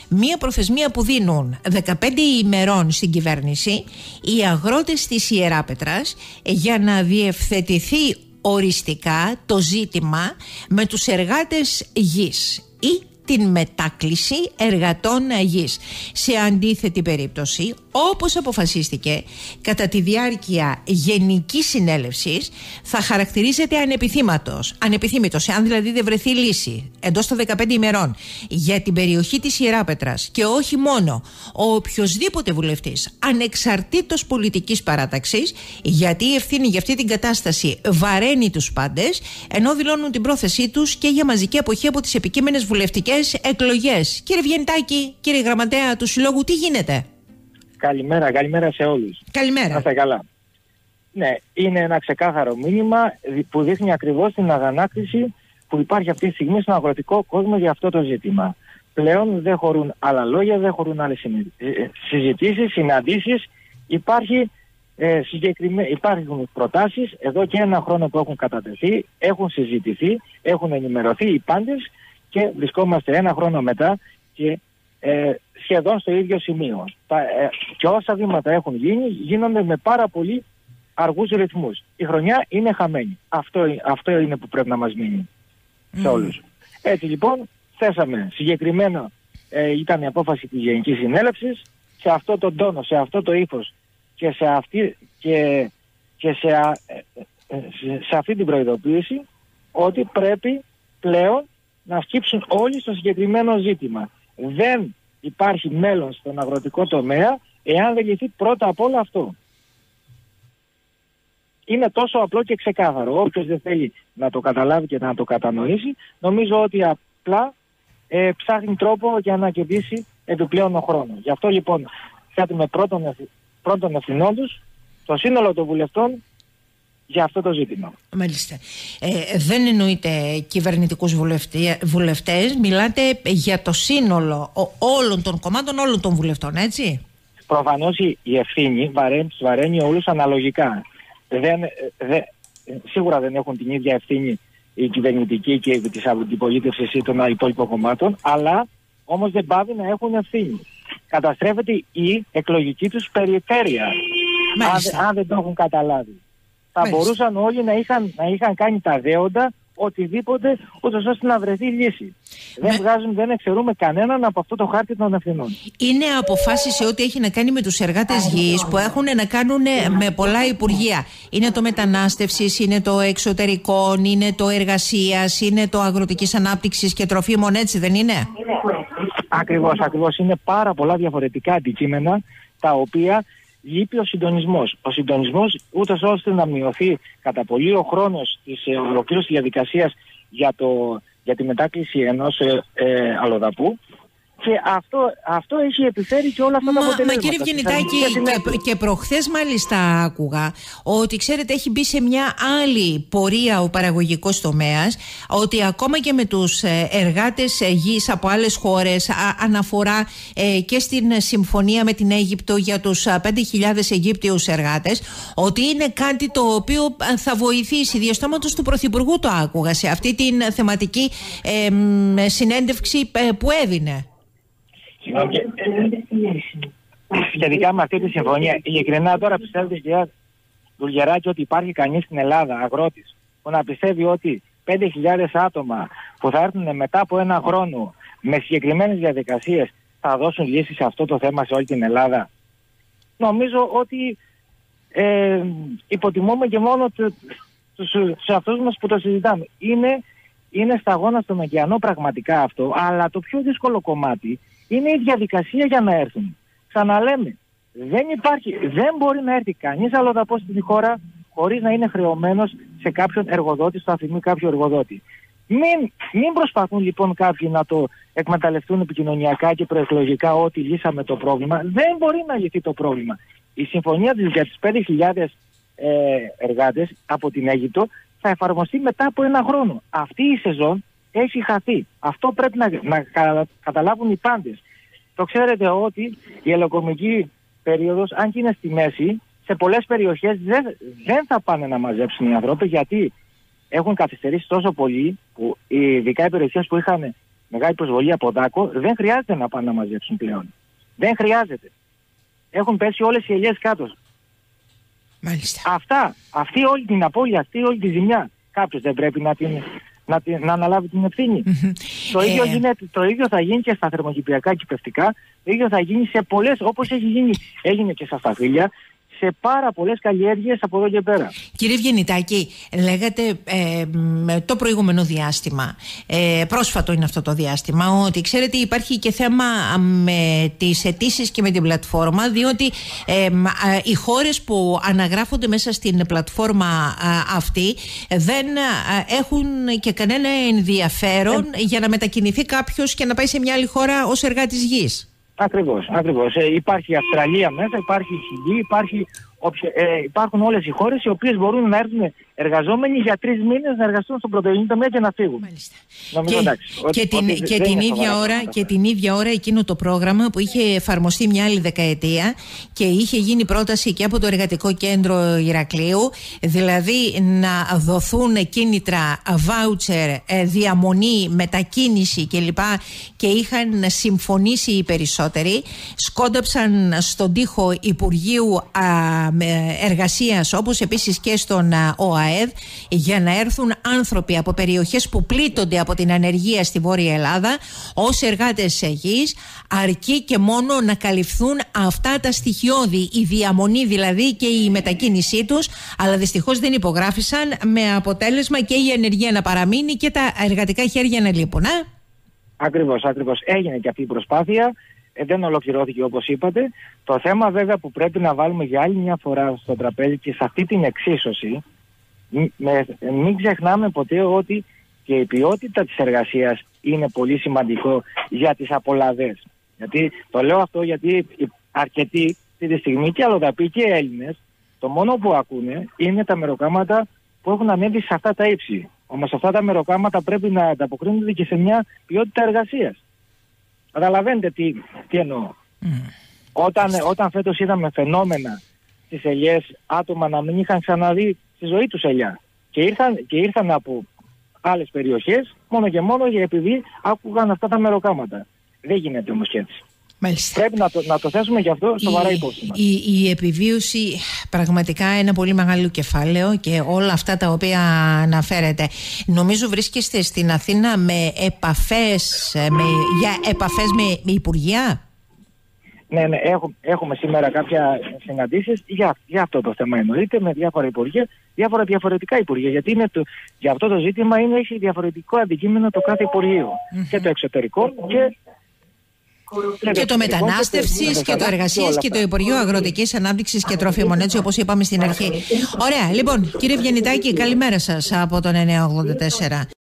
μία προθεσμία που δίνουν 15 ημερών στην κυβέρνηση οι αγρότες της Ιεράπετρας για να διευθετηθεί οριστικά το ζήτημα με τους εργάτες γης ή την μετάκληση εργατών γης. Σε αντίθετη περίπτωση, όπως αποφασίστηκε κατά τη διάρκεια γενικής συνέλευσης, θα χαρακτηρίζεται ανεπιθύμητος, εάν δηλαδή δεν βρεθεί λύση εντός των 15 ημερών για την περιοχή της Ιεράπετρας, και όχι μόνο ο οποιοσδήποτε βουλευτής, ανεξαρτήτως πολιτικής παράταξης, γιατί η ευθύνη για αυτή την κατάσταση βαραίνει τους πάντες, ενώ δηλώνουν την πρόθεσή τους και για μαζική αποχή από τις επικείμενες βουλευτικές εκλογές. Κύριε Βιενιτάκη, κύριε Γραμματέα του Συλλόγου, τι γίνεται? Καλημέρα σε όλους. Καλημέρα. Να είστε καλά. Ναι, είναι ένα ξεκάθαρο μήνυμα που δείχνει ακριβώς την αγανάκτηση που υπάρχει αυτή τη στιγμή στον αγροτικό κόσμο για αυτό το ζήτημα. Πλέον δεν χωρούν άλλα λόγια, δεν χωρούν άλλες συζητήσεις, συναντήσεις. Υπάρχουν προτάσεις εδώ και ένα χρόνο που έχουν κατατεθεί, έχουν συζητηθεί, έχουν ενημερωθεί οι πάντες και βρισκόμαστε ένα χρόνο μετά και σχεδόν στο ίδιο σημείο. Και όσα βήματα έχουν γίνει, γίνονται με πάρα πολύ αργούς ρυθμούς. Η χρονιά είναι χαμένη. Αυτό είναι που πρέπει να μας μείνει σε όλους. Έτσι λοιπόν, θέσαμε συγκεκριμένα, ήταν η απόφαση της Γενικής Συνέλευσης, σε αυτό τον τόνο, σε αυτό το ύφος και σε αυτή την προειδοποίηση, ότι πρέπει πλέον να σκύψουν όλοι στο συγκεκριμένο ζήτημα. Δεν υπάρχει μέλλον στον αγροτικό τομέα εάν δεν λυθεί πρώτα απ' όλο αυτό. Είναι τόσο απλό και ξεκάθαρο. Όποιος δεν θέλει να το καταλάβει και να το κατανοήσει, νομίζω ότι απλά ψάχνει τρόπο για να κερδίσει επιπλέον χρόνο. Γι' αυτό λοιπόν θέτουμε πρώτον ευθυνών τους το σύνολο των βουλευτών για αυτό το ζήτημα. Μάλιστα. Δεν εννοείται κυβερνητικούς βουλευτές, μιλάτε για το σύνολο όλων των κομμάτων, όλων των βουλευτών, έτσι? Προφανώς η ευθύνη βαραίνει όλους αναλογικά. Σίγουρα δεν έχουν την ίδια ευθύνη η κυβερνητική και της αντιπολίτευσης ή των υπόλοιπων κομμάτων, αλλά όμως δεν πάβει να έχουν ευθύνη. Καταστρέφεται η εκλογική τους περιφέρεια, αν δεν το έχουν καταλάβει. Θα μπορούσαν όλοι να είχαν κάνει τα δέοντα, οτιδήποτε, ούτως ώστε να βρεθεί λύση. Δεν εξαιρούμε κανέναν από αυτό το χάρτη των ευθυνών. Είναι αποφάσεις σε ό,τι έχει να κάνει με τους εργάτες γης που έχουν να κάνουν με πολλά υπουργεία. Είναι το μετανάστευσης, είναι το εξωτερικών, είναι το εργασίας, είναι το αγροτικής ανάπτυξης και τροφίμων, έτσι δεν είναι? Ακριβώς. Είναι πάρα πολλά διαφορετικά αντικείμενα τα οποία λείπει ο συντονισμός. Ο συντονισμός ούτως ώστε να μειωθεί κατά πολύ ο χρόνος της ολοκλήρωσης διαδικασίας για τη μετάκληση ενός αλλοδαπού, και αυτό έχει επιφέρει και όλα αυτά τα αποτελέσματα. Μα κύριε Βιενιτάκη, και προχθές μάλιστα άκουγα ότι, ξέρετε, έχει μπει σε μια άλλη πορεία ο παραγωγικός τομέας, ότι ακόμα και με τους εργάτες γης από άλλες χώρες, αναφορά και στην συμφωνία με την Αίγυπτο για τους 5.000 Αιγύπτιους εργάτες, ότι είναι κάτι το οποίο θα βοηθήσει. Διαστόματος του Πρωθυπουργού το άκουγα σε αυτή την θεματική συνέντευξη που έδινε. Σχετικά με αυτή τη συμφωνία, ειλικρινά τώρα πιστεύετε, κυρία Δουλγεράκη, ότι υπάρχει κανείς στην Ελλάδα, αγρότης, που να πιστεύει ότι 5.000 άτομα που θα έρθουν μετά από ένα χρόνο με συγκεκριμένες διαδικασίες θα δώσουν λύση σε αυτό το θέμα σε όλη την Ελλάδα? Νομίζω ότι υποτιμούμε και μόνο τους αυτούς μας που το συζητάμε. Είναι σταγόνα στον ωκεανό πραγματικά αυτό, αλλά το πιο δύσκολο κομμάτι είναι η διαδικασία για να έρθουν. Ξαναλέμε, δεν μπορεί να έρθει κανείς αλλοδαπός στην χώρα χωρίς να είναι χρεωμένος σε κάποιον εργοδότη, στο αφημί κάποιο εργοδότη. Μην προσπαθούν λοιπόν κάποιοι να το εκμεταλλευτούν επικοινωνιακά και προεκλογικά ότι λύσαμε το πρόβλημα. Δεν μπορεί να λυθεί το πρόβλημα. Η συμφωνία για τις 5.000 εργάτες από την Αίγυπτο θα εφαρμοστεί μετά από ένα χρόνο. Αυτή η σεζόν έχει χαθεί. Αυτό πρέπει να καταλάβουν οι πάντες. Το ξέρετε ότι η ελοκομική περίοδος, αν και είναι στη μέση, σε πολλές περιοχές δεν θα πάνε να μαζέψουν οι άνθρωποι, γιατί έχουν καθυστερήσει τόσο πολύ, που ειδικά οι περιοχές που είχαν μεγάλη προσβολή από δάκο, δεν χρειάζεται να πάνε να μαζέψουν πλέον. Δεν χρειάζεται. Έχουν πέσει όλες οι ελιές κάτω. Μάλιστα. Αυτή όλη την απώλεια, αυτή όλη τη ζημιά, κάποιος δεν πρέπει να αναλάβει την ευθύνη. Το ίδιο θα γίνει και στα θερμοκηπιακά κηπευτικά, το ίδιο θα γίνει σε πολλές, όπως έγινε και στα σταφύλια, σε πάρα πολλές καλλιέργειες από εδώ και πέρα. Κύριε Ευγενιτάκη, λέγατε το προηγούμενο διάστημα, πρόσφατο είναι αυτό το διάστημα, ότι ξέρετε υπάρχει και θέμα με τις αιτήσεις και με την πλατφόρμα, διότι οι χώρες που αναγράφονται μέσα στην πλατφόρμα αυτή δεν έχουν και κανένα ενδιαφέρον για να μετακινηθεί κάποιος και να πάει σε μια άλλη χώρα ως εργάτης γης. Ακριβώς. Υπάρχει η Αυστραλία μέσα, υπάρχει η Χιλή, υπάρχουν όλες οι χώρες οι οποίες μπορούν να έρθουν εργαζόμενοι για 3 μήνες να εργαστούν στον πρωτεϊνή τομέα και να φύγουν. Και την ίδια ώρα εκείνο το πρόγραμμα που είχε εφαρμοστεί μια άλλη δεκαετία και είχε γίνει πρόταση και από το Εργατικό Κέντρο Ηρακλείου, δηλαδή να δοθούν κίνητρα, βάουτσερ, διαμονή, μετακίνηση κλπ. Και είχαν συμφωνήσει οι περισσότεροι, σκόνταψαν στον τοίχο Υπουργείου Εργασίας όπως επίσης και στον ΟΑΕΔ για να έρθουν άνθρωποι από περιοχές που πλήττονται από την ανεργία στη Βόρεια Ελλάδα ως εργάτες γης, αρκεί και μόνο να καλυφθούν αυτά τα στοιχειώδη, η διαμονή δηλαδή και η μετακίνησή τους, αλλά δυστυχώς δεν υπογράφησαν, με αποτέλεσμα και η ανεργία να παραμείνει και τα εργατικά χέρια να λείπουν. Ακριβώς. Έγινε και αυτή η προσπάθεια. Δεν ολοκληρώθηκε όπως είπατε. Το θέμα βέβαια που πρέπει να βάλουμε για άλλη μια φορά στο τραπέζι και σε αυτή την εξίσωση, μην ξεχνάμε ποτέ ότι και η ποιότητα της εργασίας είναι πολύ σημαντικό για τις απολαβές. Γιατί το λέω αυτό γιατί αρκετοί αυτή τη στιγμή και αλλοδαποί και Έλληνες, το μόνο που ακούνε είναι τα μεροκάματα που έχουν ανέβει σε αυτά τα ύψη. Όμως αυτά τα μεροκάματα πρέπει να ανταποκρίνονται και σε μια ποιότητα εργασίας. Καταλαβαίνετε τι εννοώ. Όταν φέτος είδαμε φαινόμενα στις ελιές, άτομα να μην είχαν ξαναδεί στη ζωή τους ελιά και ήρθαν από άλλες περιοχές μόνο και μόνο επειδή άκουγαν αυτά τα μεροκάματα. Δεν γίνεται όμως έτσι. Μάλιστα. Πρέπει να το θέσουμε γι' αυτό σοβαρά υπόψη μας. Η επιβίωση πραγματικά ένα πολύ μεγάλο κεφάλαιο και όλα αυτά τα οποία αναφέρετε. Νομίζω βρίσκεστε στην Αθήνα με επαφές με υπουργεία. Ναι, έχουμε σήμερα κάποια συναντήσεις για αυτό το θέμα, εννοείται, με διάφορα υπουργεία, διαφορετικά υπουργεία. Γιατί για αυτό το ζήτημα έχει διαφορετικό αντικείμενο το κάθε υπουργείο. Και το εξωτερικό και το μετανάστευσης και το εργασίας και το Υπουργείο Αγροτικής Ανάπτυξης και Τροφίμων, έτσι όπως είπαμε στην αρχή. Ωραία, λοιπόν, κύριε Ευγενιτάκη, καλημέρα σας από τον 984.